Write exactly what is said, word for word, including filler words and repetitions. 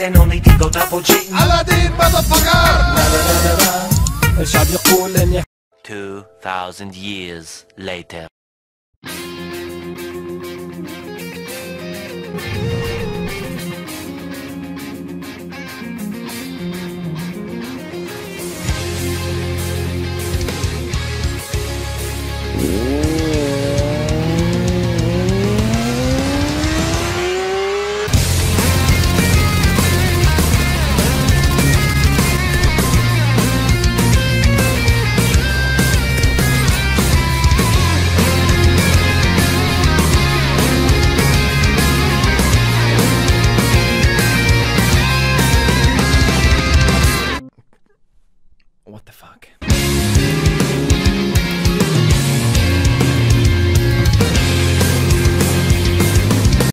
and only Digo double G. Aladdin motherfucker. لا لا لا لا لا الشعب يقول اني Two thousand years later.